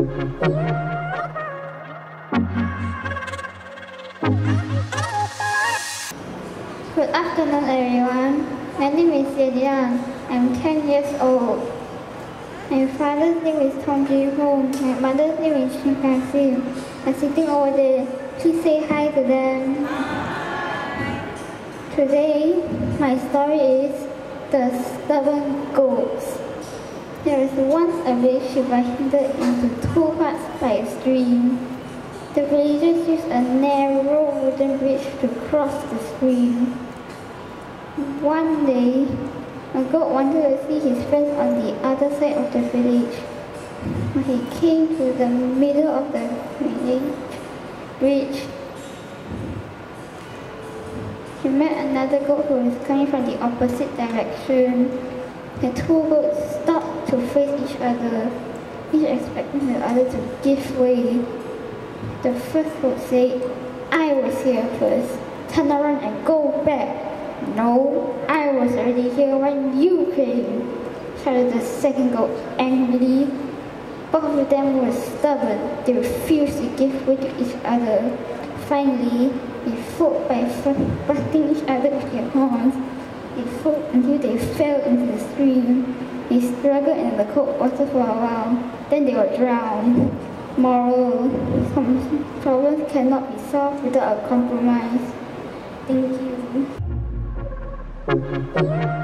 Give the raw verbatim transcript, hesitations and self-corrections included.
Good afternoon, everyone. My name is Johan. I'm ten years old. My father's name is Tom Ji Hong. My mother's name is Shin Sim. I'm sitting over there. Please say hi to them. Today, my story is The Stubborn Goats. There was once a village divided into two parts by a stream. The villagers used a narrow wooden bridge to cross the stream. One day, a goat wanted to see his friends on the other side of the village. When he came to the middle of the village bridge, he met another goat who was coming from the opposite direction. The two goats stopped to face each other, each expecting the other to give way. The first goat said, "I was here first. Turn around and go back." "No, I was already here when you came," shouted the second goat angrily. Both of them were stubborn. They refused to give way to each other. Finally, they fought by butting each other with their horns. They fought until they fell into the stream. They struggled in the cold water for a while. Then they were drowned. Moral: some problems cannot be solved without a compromise. Thank you.